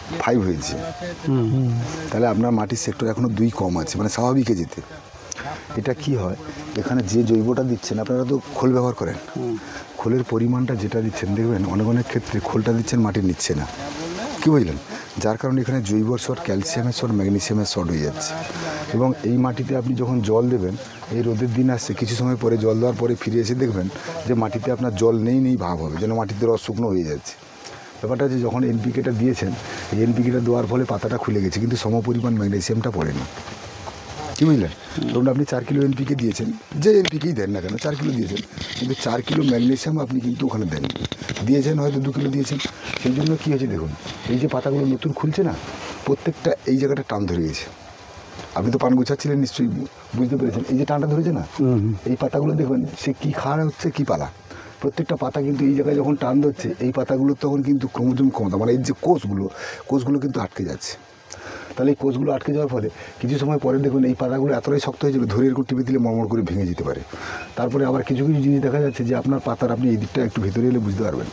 5 হয়েছে, তাহলে আপনার মাটির সেক্টর এখনও 2 কম আছে, মানে স্বাভাবিকে যেতে। এটা কি হয়, এখানে যে জৈবটা দিচ্ছেন, আপনারা তো খোল ব্যবহার করেন, খোলের পরিমাণটা যেটা দিচ্ছেন দেখবেন অনেক ক্ষেত্রে খোলটা দিচ্ছেন মাটি নিচ্ছে না, কী বুঝলেন? যার কারণে এখানে জৈবর শর্ট, ক্যালসিয়ামের শর্ট, ম্যাগনেসিয়ামের শর্ট হয়ে যাচ্ছে। এবং এই মাটিতে আপনি যখন জল দেবেন, এই রোদের দিন আসছে, কিছু সময় পরে জল দেওয়ার পরে ফিরে এসে দেখবেন যে মাটিতে আপনার জল নেই ভাব হবে, যেন মাটিতে রস শুকনো হয়ে যাচ্ছে। ব্যাপারটা হচ্ছে যখন এনপিকেটা দিয়েছেন, এই এনপিকেটা দেওয়ার ফলে পাতাটা খুলে গেছে, কিন্তু সমপরিমাণ ম্যাগনেসিয়ামটা পড়েনি, কী বুঝলেন? ধরুন আপনি 4 কিলো এনপিকে দিয়েছেন, যে এনপিকেই দেন না কেন 4 কিলো দিয়েছেন, কিন্তু 4 কিলো ম্যাগনেসিয়াম আপনি কিন্তু ওখানে দেন, দিয়েছেন হয়তো 2 কিলো দিয়েছেন। সেই জন্য কী হয়েছে দেখুন, এই যে পাতাগুলো নতুন খুলছে না, প্রত্যেকটা এই জায়গাটা টান ধরে গেছে। আপনি তো পান গুছাচ্ছিলেন, নিশ্চয়ই বুঝতে পেরেছেন, এই যে টানটা ধরেছে না, এই পাতাগুলো দেখবেন সে কী খাওয়া হচ্ছে, কী পালা, প্রত্যেকটা পাতা কিন্তু এই জায়গায় যখন টান ধরছে, এই পাতাগুলো তখন কিন্তু ক্রোমোজোম ক্ষমতা, মানে এই যে কোষগুলো কিন্তু আটকে যাচ্ছে। তাহলে এই কোষগুলো আটকে যাওয়ার ফলে কিছু সময় পরে দেখুন এই পাতাগুলো এতটাই শক্ত হয়ে যাবে, ধরে এরকম টিপে দিলে মরমর করে ভেঙে যেতে পারে। তারপরে আবার কিছু জিনিস দেখা যাচ্ছে যে আপনার পাতার, আপনি এই দিকটা একটু ভেতরে এলে বুঝতে পারবেন।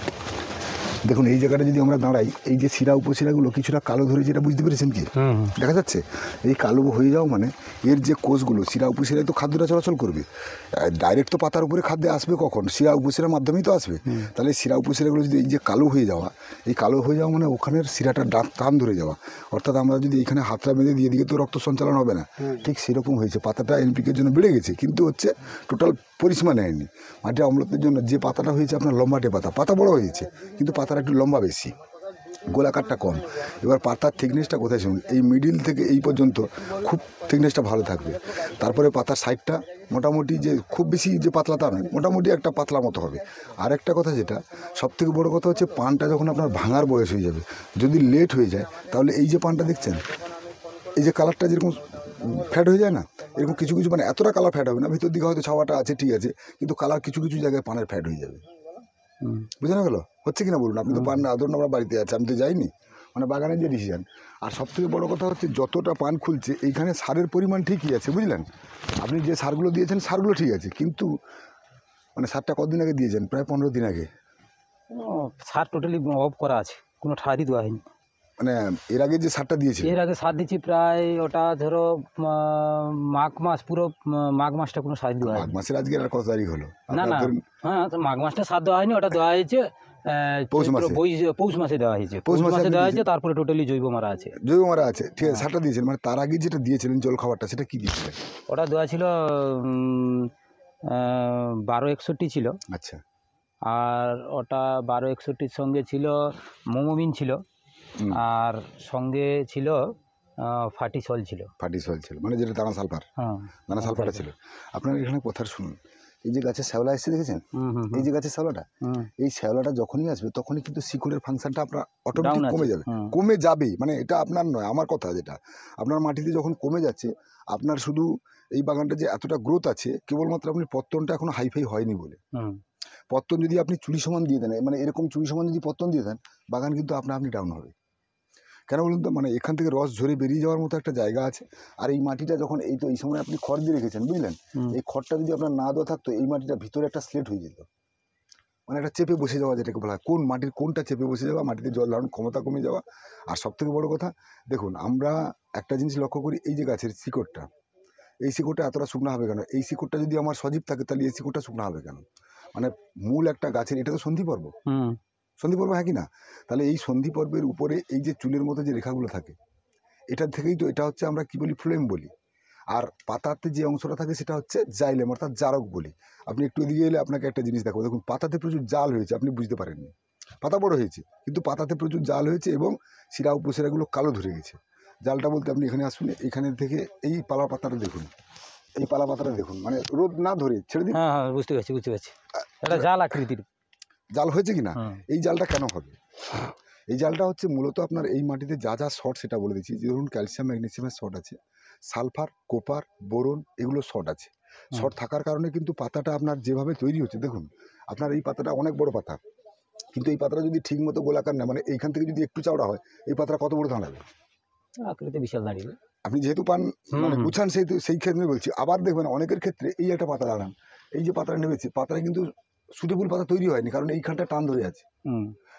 দেখুন এই জায়গাটা যদি আমরা দাঁড়াই, এই যে শিরা উপশিরাগুলো কিছুটা কালো ধরে, যেটা বুঝতে পেরেছেন কি দেখা যাচ্ছে, এই কালো হয়ে যাও মানে এর যে কোষগুলো শিরা উপশিরায় তো খাদ্যটা চলাচল করবে, ডাইরেক্ট তো পাতার উপরে খাদ্য আসবে কখন, শিরা উপশিরার মাধ্যমেই তো আসবে। তাহলে শিরা উপশিরাগুলো যদি এই যে কালো হয়ে যাওয়া, এই কালো হয়ে যাওয়া মানে ওখানের শিরাটা টান ধরে যাওয়া, অর্থাৎ আমরা যদি এখানে হাতটা বেঁধে দিয়ে দিকে তো রক্ত সঞ্চালন হবে না, ঠিক সেরকম হয়েছে। পাতাটা এনপিকের জন্য বেড়ে গেছে, কিন্তু হচ্ছে টোটাল পরিসীমা নেয়নি। মাটির অম্লত্বের জন্য যে পাতাটা হয়েছে আপনার লম্বাটে পাতা বড় হয়েছে, কিন্তু পাতার একটু লম্বা বেশি, গোলাকারটা কম। এবার পাতার থিকনেসটা কোথায় শুনুন, এই মিডিল থেকে এই পর্যন্ত খুব থিকনেসটা ভালো থাকবে। তারপরে পাতার সাইডটা মোটামুটি, যে খুব বেশি যে পাতলা তা নয়, মোটামুটি একটা পাতলা মতো হবে। আর একটা কথা যেটা সবথেকে বড় কথা হচ্ছে, পানটা যখন আপনার ভাঙার বয়স হয়ে যাবে, যদি লেট হয়ে যায়, তাহলে এই যে পানটা দেখছেন, এই যে কালারটা যেরকম ফ্যাট হয়ে যায় না, এরকম কিছু মানে এতটা কালার ফ্যাট হবে না, ভিতর দিকে হয়তো ছাওয়াটা আছে ঠিক আছে, কিন্তু কালার কিছু জায়গায় পানের ফ্যাট হয়ে যাবে। বুঝে না গেলো হচ্ছে কিনা বলুন? আপনি তো পান না, ধরুন আমরা বাড়িতে আছে, আমি তো যাইনি, মানে বাগানের যে ডিসিশন। আর সবথেকে বড় কথা হচ্ছে, যতটা পান খুলছে এইখানে সারের পরিমাণ ঠিকই আছে, বুঝলেন? আপনি যে সারগুলো দিয়েছেন সারগুলো ঠিক আছে, কিন্তু মানে সারটা কতদিন আগে দিয়েছেন? প্রায় 15 দিন আগে। সার টোটালি অফ করা আছে, কোনো সারই দেওয়া হয়নি। মানে এর আগে যে সারটা দিয়েছে, এর আগে সার দিচ্ছি প্রায়, ওটা ধরো মাঘ মাস, পুরো মাঘ মাসটা কোনো সার দেওয়া মাঘ হয়নি। মাসের আজকে আর কত তারিখ হলো? না, হ্যাঁ, তো মাঘ মাসটা সার দেওয়া হয়নি, ওটা দেওয়া হয়েছে পৌষ মাসে। পৌষ মাসে দেওয়া হয়েছে, পৌষ মাসে দেওয়া হয়েছে। তারপরে টোটালি জৈব মারা আছে, জৈব মারা আছে, ঠিক আছে। সারটা দিয়েছেন, মানে তার আগে যেটা দিয়েছিলেন জল খাবারটা, সেটা কি দিয়েছিলেন? ওটা দেওয়া ছিল 1261 ছিল। আচ্ছা। আর ওটা 1261 সঙ্গে ছিল মোমোমিন ছিল, আর সঙ্গে ছিল ফার্টিসল ছিল। মানে যেটা দানা সালফার, দানা সালফারটা ছিল। আপনার এখানে কথা শুনুন, এই যে গাছের শ্যাওলা এসছে দেখেছেন, এই যে গাছের শ্যাওলাটা, এই শ্যাওলাটা যখনই আসবে তখনই কিন্তু শিকড়ের ফাংশনটা আপনার অটোমেটিক কমে যাবে, কমে যাবে। মানে এটা আপনার নয়, আমার কথা, যেটা আপনার মাটিতে যখন কমে যাচ্ছে, আপনার শুধু এই বাগানটা যে এতটা গ্রোথ আছে, কেবলমাত্র আপনি পত্তনটা এখনো হাইফাই হয়নি বলে। পত্তন যদি আপনি চুরি সমান দিয়ে দেন, মানে এরকম চুরি সমান যদি পত্তন দিয়ে দেন, বাগান কিন্তু আপনি ডাউন হবে। কেন বলুন তো? মানে এখান থেকে রস ঝরে বেরিয়ে যাওয়ার মতো একটা জায়গা আছে। আর এই মাটিটা যখন এই সময় আপনি খড় দিয়ে রেখেছেন, বুঝলেন, এই খড়টা যদি আপনার না দেওয়া থাকতো, এই মাটিটা ভিতরে একটা স্লেট হয়ে যেত, মানে একটা চেপে বসে যাওয়া, যেটাকে বলা হয়। কোন মাটির কোনটা চেপে বসে যাওয়া, মাটিতে জল ধারণ ক্ষমতা কমে যাওয়া। আর সবথেকে বড় কথা দেখুন, আমরা একটা জিনিস লক্ষ্য করি, এই যে গাছের শিকড়টা, এই শিকড়টা এতটা শুকনো হবে কেন? এই শিকড়টা যদি আমার সজীব থাকে, তাহলে এই শিকড়টা শুকনো হবে কেন? মানে মূল একটা গাছের, এটা তো সন্ধি পর্ব, হ্যাঁ কি না? তাহলে এই সন্ধি পর্বের উপরে এই যে চুলের মতো যে রেখাগুলো থাকে, এটার থেকেই তো, এটা হচ্ছে আমরা কি বলি, ফ্লেম বলি। আর পাতাতে যে অংশটা থাকে সেটা হচ্ছে জাইলেম, অর্থাৎ জারক বলি। আপনি একটু এদিকে এলে আপনাকে একটা জিনিস দেখাবো। দেখুন, পাতাতে প্রচুর জাল হয়েছে, আপনি বুঝতে পারেননি। পাতা বড় হয়েছে, কিন্তু পাতাতে প্রচুর জাল হয়েছে, এবং শিরা উপশিরাগুলো কালো ধরে গেছে। জালটা বলতে আপনি এখানে আসুন, এখানে থেকে এই পালা পাতাটা দেখুন, এই পালা পাতাটা দেখুন, মানে রোদ না ধরে ছেড়ে দিন। হ্যাঁ, বুঝতে পারছি। এটা জাল আকৃতির জাল হয়েছে কিনা? এই জালটা কেন হবে? এই জালটা হচ্ছে মূলত আপনার এই মাটিতে যা যা শর্ট, সেটা বলে দিচ্ছি। যে ধরুন ক্যালসিয়াম ম্যাগনেসিয়ামের শর্ট আছে, সালফার, কোপার, বোরন, এগুলো শর্ট আছে। শর্ট থাকার কারণে কিন্তু পাতাটা আপনার যেভাবে তৈরি হচ্ছে, দেখুন আপনার এই পাতাটা অনেক বড় পাতা, কিন্তু এই পাতাটা যদি ঠিক মতো গোলাকার না, মানে এইখান থেকে যদি একটু চওড়া হয়, এই পাতাটা কত বড় দাঁড়াবে? আকৃতি বিশাল দাঁড়িয়ে। আপনি যেহেতু পান মানে গুছান, সেই ক্ষেত্রে বলছি। আবার দেখবেন অনেকের ক্ষেত্রে এই একটা পাতা দাঁড়ান, এই যে পাতাটা নেমেছে, পাতাটা কিন্তু সুটেবল পাতা তৈরি হয়নি, কারণ এইখানটা টান ধরে আছে।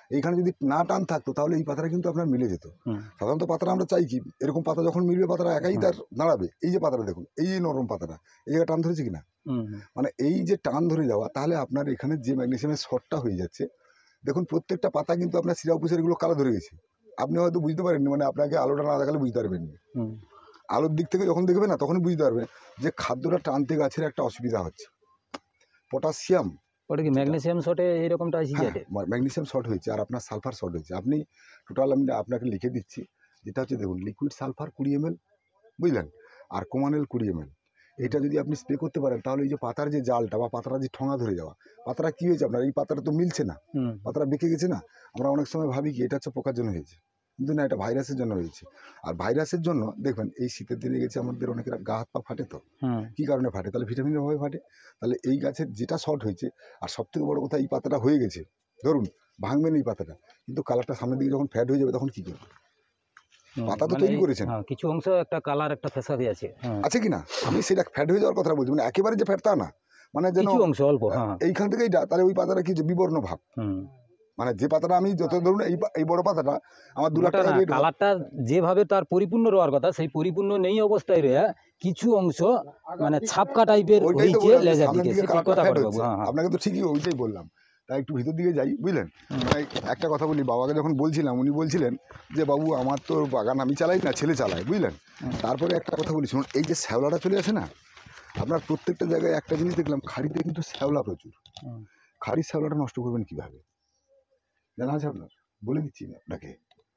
এইখানে যদি না টান থাকতো তাহলে এই পাতাটা কিন্তু আপনার মিলে যেত। হুম। সাধারণত পাতাটা আমরা চাই কি এরকম পাতা যখন মিলবে পাতাটা একাই তার দাঁড়াবে। এই যে পাতাটা দেখুন, এই যে নরম পাতাটা, এই জায়গায় টান ধরেছে কিনা, হুম, হুম। মানে এই যে টান ধরে যাওয়া, তাহলে আপনার এখানে যে ম্যাগনেসিয়ামের শর্টটা হয়ে যাচ্ছে, দেখুন প্রত্যেকটা পাতা কিন্তু আপনার সিরাপুসের এগুলো কালো ধরে গেছে। আপনি হয়তো বুঝতে পারেননি, মানে আপনাকে আলোটা না দেখালে বুঝতে পারবেন না। হুম। আলোর দিক থেকে যখন দেখবেন না তখনই বুঝতে পারবেন যে খাদ্যটা টানতে গাছের একটা অসুবিধা হচ্ছে। পটাশিয়াম, ওটা কি ম্যাগনেসিয়াম শটে এইরকমটা আসি হ্যাঁ, যাতে? ম্যাগনেসিয়াম শর্ট হয়েছে আর আপনার সালফার শর্ট হয়েছে। আপনি টোটাল আমি আপনাকে লিখে দিচ্ছি, যেটা হচ্ছে দেখুন লিকুইড সালফার 20 ml, বুঝলেন, আর কোমানেল 20 ml। এটা যদি আপনি স্প্রে করতে পারেন তাহলে এই যে পাতার যে জালটা বা পাতাটা যে ঠোঙা ধরে যাওয়া, পাতাটা কী হয়েছে আপনার, এই পাতাটা তো মিলছে না, হুম। পাতাটা বেঁকে গেছে না। আমরা অনেক সময় ভাবি কি এটা হচ্ছে পোকার জন্য হয়েছে, কিন্তু না, এটা ভাইরাসের জন্য হয়েছে। আর ভাইরাসের জন্য দেখবেন এই শীতের দিনে গেছে আমাদের অনেকের গা হাত পা ফাটে। তো হুম। কী কারণে ফাটে? তাহলে ভিটামিনের অভাবে ফাটে। তাহলে এই গাছের যেটা শর্ট হয়েছে, আর সবথেকে বড় কথা এই পাতাটা হয়ে গেছে, ধরুন ভাঙবেন এই পাতাটা, কিন্তু কালারটা সামনের দিকে যখন ফ্যাট হয়ে যাবে তখন কী করবে? পাতা তো মানে তৈরি করেছেন, হ্যাঁ, কিছু অংশ একটা কালার একটা ফেসাদি আছে। হ্যাঁ। আছে কি না? আমি সেটা ফ্যাট হয়ে যাওয়ার কথা বলছি, মানে একেবারে যে ফ্যাট তা না, মানে যেন কিছু অংশ অল্প। হ্যাঁ। এইখান থেকে এইটা, তাহলে ওই পাতাটা কি যে বিবর্ণ ভাব, হুম। মানে যে পাতাটা আমি যত ধরুন এই বড় পাতাটা আমার 2 লাখ ওটা টাকা না, রেট, কালারটা যেভাবে তার পরিপূর্ণ রওয়ার কথা সেই পরিপূর্ণ নেই অবস্থায় রয়ে কিছু অংশ মানে ছাপকা টাইপের ওইটাই তো হয়েছে বললাম যে লেজার সামনের দিকে, দিকে সেটা কালারটা কথা ফ্যাট বলবো। হচ্ছে। হ্যাঁ, হ্যাঁ। আপনাকে তো ঠিকই ওইটাই বললাম, তাই একটু ভিতর দিকে যাই, বুঝলেন। তাই একটা কথা বলি, বাবাকে যখন বলছিলাম উনি বলছিলেন যে বাবু আমার তো বাগান আমি চালাই না, ছেলে চালায়, বুঝলেন। তারপরে একটা কথা বলি শুনুন, এই যে শ্যাওলাটা চলে আসে না, আপনার প্রত্যেকটা জায়গায় একটা জিনিস দেখলাম, খাড়িতে কিন্তু শ্যাওলা প্রচুর। হুম। খাড়ির শ্যাওলাটা নষ্ট করবেন কীভাবে জানা আছে আপনার? বলে দিচ্ছি না আপনাকে।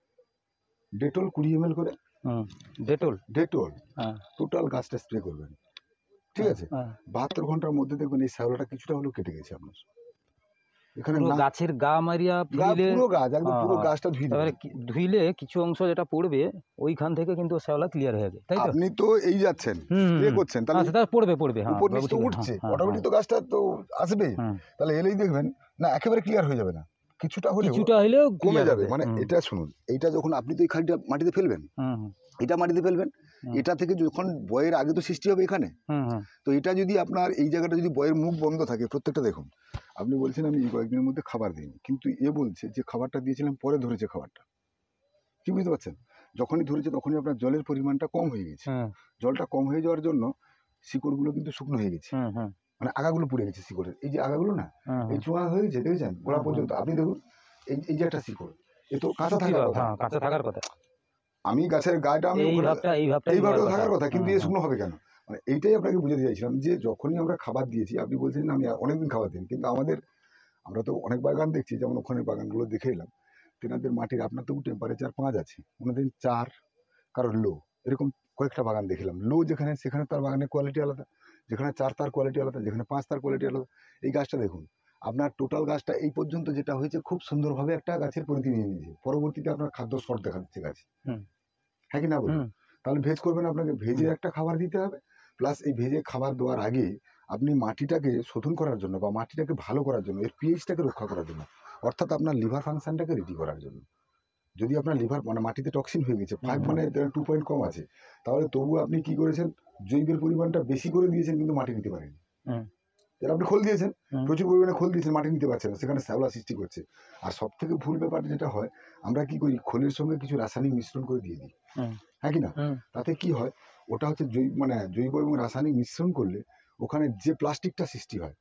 ডেটল 20 ml করে, হুম। ডেটল। ডেটল হ্যাঁ। টোটাল গাছটা স্প্রে করবেন, ঠিক আছে। হ্যাঁ। 72 ঘন্টার মধ্যে দেখবেন এই শ্যাওলাটা কিছুটা হলেও কেটে গেছে আপনার। এখানে পুরো না গাছের গা মারিয়া গা, ফেলে পুরো গাছ একদম পুরো হ্যাঁ। গাছটা ধুয়ে এবারে দেবেন। ধুইলে কিছু অংশ যেটা পড়বে ওইখান থেকে কিন্তু শ্যাওলা ক্লিয়ার হয়ে যাবে, তাই তো? আপনি তো এই যাচ্ছেন হুম, স্প্রে হুম। করছেন, তাহলে সেটা পড়বে। হ্যাঁ, উপর নিচ বাবু তো ঠিক আছে। উঠছে, হ্যাঁ, অটোমেটিক হ্যাঁ, তো গাছটা তো আসবে। হুম। তাহলে এলেই দেখবেন না একেবারে ক্লিয়ার হয়ে যাবে না, কিছুটা হলেও কিছুটা হলেও কমে clear যাবে। হবে। মানে হুম, এটা শুনুন, এইটা যখন আপনি তো এই খালটা মাটিতে ফেলবেন, হুম, হুম, এটা মাটিতে ফেলবেন, হুম। এটা থেকে যখন বয়ের আগে তো সৃষ্টি হবে এখানে, হুম, হুম, তো এটা যদি আপনার এই জায়গাটা যদি বয়ের মুখ বন্ধ থাকে, প্রত্যেকটা দেখুন, আপনি বলছেন আমি এই কয়েকদিনের মধ্যে খাবার দিইনি, কিন্তু এ বলছে যে খাবারটা দিয়েছিলাম পরে ধরেছে খাবারটা, কি বুঝতে পারছেন? যখনই ধরেছে তখনই আপনার জলের পরিমাণটা কম হয়ে গেছে। হুম, জলটা কম হয়ে যাওয়ার জন্য শিকড়গুলো কিন্তু শুকনো হয়ে গেছে, হুম, হুম, মানে আগাগুলো পুড়ে গেছে শিকড়ের, এই যে আগাগুলো না, হুম, এই চোঙা হয়ে গেছে, দেখেছেন গোড়া হুম, পর্যন্ত। আপনি দেখুন এই যে একটা শিকড়, এ তো কাঁচা থাকার কথা, হ্যাঁ, কাঁচা থাকার কথা। আমি গাছের গায়েটা আমি এই ভাবটা এইভাবে থাকার কথা, কিন্তু হুম, এ শুকনো হবে কেন? মানে এইটাই আপনাকে বুঝাতে চাইছিলাম যে যখনই আমরা খাবার দিয়েছি, আপনি বলছেন না আমি অনেকদিন খাবার দিন, কিন্তু আমরা তো অনেক বাগান দেখছি, যেমন ওখানে বাগানগুলো দেখে এলাম, তেনাদের মাটির আপনার তো টেম্পারেচার 5 আছে, ওনাদের 4, কারোর লো, এরকম কয়েকটা বাগান দেখলাম। লো যেখানে সেখানে তার বাগানের কোয়ালিটি আলাদা, যেখানে 4 তার কোয়ালিটি আলাদা, যেখানে 5 তার কোয়ালিটি আলাদা। এই গাছটা দেখুন, আপনার টোটাল গাছটা এই পর্যন্ত যেটা হয়েছে খুব সুন্দরভাবে একটা গাছের পরিধি নিয়ে নিয়েছে, পরবর্তীতে আপনার খাদ্য শর্ট দেখা দিচ্ছে গাছে, হুম, হ্যাঁ কি না বলুন? হুম, তাহলে ভেজ করবেন, আপনাকে ভেজে একটা খাবার দিতে হবে, প্লাস এই ভেজে খাবার দেওয়ার আগে আপনি মাটিটাকে শোধন করার জন্য বা মাটিটাকে ভালো করার জন্য, এর পিএইচটাকে রক্ষা করার জন্য, অর্থাৎ আপনার লিভার ফাংশনটাকে রেডি করার জন্য, যদি আপনার লিভার মানে মাটিতে টক্সিন হয়ে গেছে 5 মানে 2 পয়েন্ট কম আছে, তাহলে তবু আপনি কি করেছেন, জৈবের পরিমাণটা বেশি করে দিয়েছেন কিন্তু মাটি নিতে পারেন। হুম, এর আপনি খোল দিয়েছেন, হুম, প্রচুর পরিমাণে খোল দিয়েছেন, মাটি নিতে পারছে না, সেখানে শ্যাওলা সৃষ্টি করছে। আর সব থেকে ভুল ব্যাপার যেটা হয়, আমরা কি করি, খোলের সঙ্গে কিছু রাসায়নিক মিশ্রণ করে দিয়ে দিই, হুম, হ্যাঁ কি না? হুম, তাতে কি হয়, ওটা হচ্ছে জৈব এবং রাসায়নিক মিশ্রণ করলে ওখানে যে প্লাস্টিকটা সৃষ্টি হয়,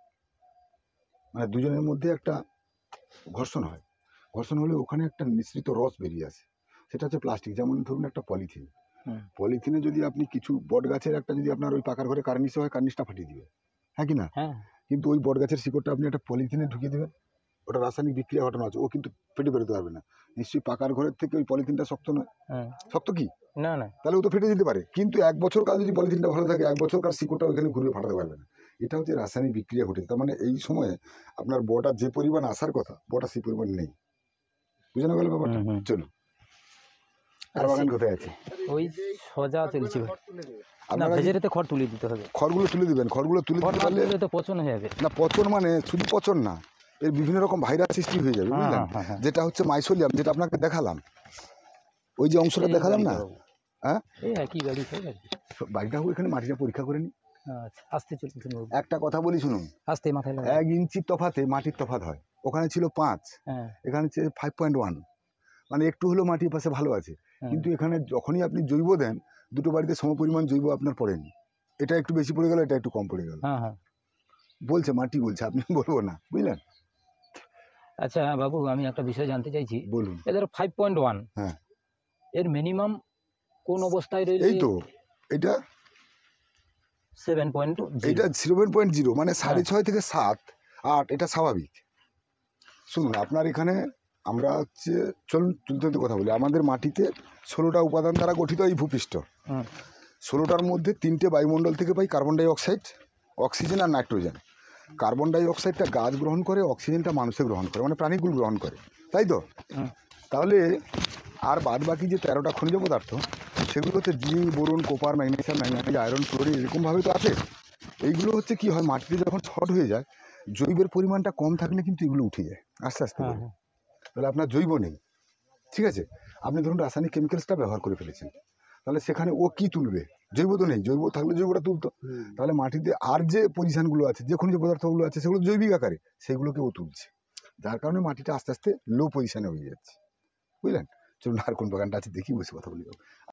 মানে দুজনের মধ্যে একটা ঘর্ষণ হয়, ঘর্ষণ হলে ওখানে একটা মিশ্রিত রস বেরিয়ে আসে, সেটা হচ্ছে প্লাস্টিক। যেমন ধরুন একটা পলিথিন, হুম। পলিথিনে যদি আপনি কিছু বট গাছের একটা যদি আপনার ওই পাকার ঘরে কার্নিশ হয়, কার্নিশটা ফাটিয়ে দিবে, হ্যাঁ কি না? হ্যাঁ, কিন্তু ওই বট গাছের শিকড়টা আপনি একটা পলিথিনে ঢুকিয়ে দেবেন, ওটা রাসায়নিক বিক্রিয়া ঘটানো আছে, ও কিন্তু ফেটে বেরোতে পারবে না। নিশ্চয়ই পাকার ঘরের থেকে ওই পলিথিনটা শক্ত নয়, হুম। শক্ত কি? না, না। তাহলে ও তো ফেটে যেতে পারে, কিন্তু 1 বছর কাল যদি পলিথিনটা ভালো থাকে, 1 বছর কাল শিকড়টা ওইখানে ঘুরে ফাটাতে পারবে না। এটা হচ্ছে রাসায়নিক বিক্রিয়া ঘটেছে। তার মানে এই সময়ে আপনার বটা যে পরিমাণ আসার কথা, বটা সেই পরিমাণ নেই। বুঝে না গেল ব্যাপারটা? হুম, হুম। চলুন, আর বাগান কোথায় আছে? ওই সোজা চলছে। না, আপনারা ভেজেরেতে খড় তুলে দিতে হবে। খড়গুলো তুলে দিবেন, খড়গুলো তুলে খড় দিতে না পারলে তুললে তো পচন হয়ে যাবে। না, পচন মানে শুধু পচন না, এর বিভিন্ন রকম ভাইরাস সৃষ্টি হয়ে যাবে, হ্যাঁ, বুঝলেন। হ্যাঁ, হ্যাঁ। যেটা হচ্ছে মাইসোলিয়াম, যেটা আপনাকে দেখালাম, ওই যে অংশটা এই দেখালাম না, গাড়িটা বাবু। হ্যাঁ, এই একই গাড়ি তো আর কি। বাড়িটা হোক, এখানে মাটিটা পরীক্ষা করে নি। আচ্ছা, আস্তে চলুন বাবু। একটা কথা বলি শুনুন, আস্তে মাথায় লাগা। 1 ইঞ্চির তফাতে মাটির তফাত হয়, ওখানে ছিল 5, হ্যাঁ এখানে 5.1, মানে একটু হলেও মাটির পাশে ভালো আছে। হ্যাঁ। কিন্তু এখানে যখনই আপনি জৈব দেন, দুটো বাড়িতে সমপরিমাণ জৈব আপনার পড়েনি, এটা একটু বেশি পড়ে গেল, এটা একটু কম পড়ে গেল, হ্যাঁ হ্যাঁ। বলছে মাটি বলছে, আপনি বলবো না, বুঝলেন। আচ্ছা বাবু, আমি একটা বিষয় জানতে চাইছি, বলুন। এদের 5.1, হ্যাঁ, এর মিনিমাম কোন অবস্থায় রইলে? এই তো এটা 7.0। এইটা 7.0, মানে 6.5 থেকে 7, 8, এটা স্বাভাবিক। শুনুন, আপনার এখানে আমরা হচ্ছে, চলুন তুলতে কথা বলি। আমাদের মাটিতে 16টা উপাদান দ্বারা গঠিত এই ভূপৃষ্ঠ। 16টার মধ্যে 3টে বায়ুমণ্ডল থেকে পাই কার্বন ডাই অক্সাইড, অক্সিজেন আর নাইট্রোজেন। কার্বন ডাই অক্সাইডটা গাছ গ্রহণ করে, অক্সিজেনটা মানুষে গ্রহণ করে, মানে প্রাণীগুলো গ্রহণ করে, তাই তো? তাহলে আর বাদ বাকি যে 13টা খনিজ পদার্থ, সেগুলো হচ্ছে zinc, boron, copper, magnesium, manganese, iron, fluorine, এরকমভাবে তো আছে। এইগুলো হচ্ছে কি হয়, মাটিতে যখন শর্ট হয়ে যায়, জৈবের পরিমাণটা কম থাকলে কিন্তু এগুলো উঠে যায় আস্তে আস্তে করে। তাহলে আপনার জৈব নেই, ঠিক আছে? আপনি ধরুন রাসায়নিক কেমিক্যালসটা ব্যবহার করে ফেলেছেন, তাহলে সেখানে ও কি তুলবে? জৈব তো নেই। জৈব থাকলে জৈবটা তুলতো। তাহলে মাটিতে আর যে পজিশনগুলো আছে, যে খনিজ পদার্থগুলো আছে, সেগুলো জৈবিক আকারে, সেগুলোকে ও তুলছে, যার কারণে মাটিটা আস্তে আস্তে লো পজিশনে হয়ে যাচ্ছে, বুঝলেন? চলুন আর কোন বাগানটা আছে দেখি, বসে কথা বলি।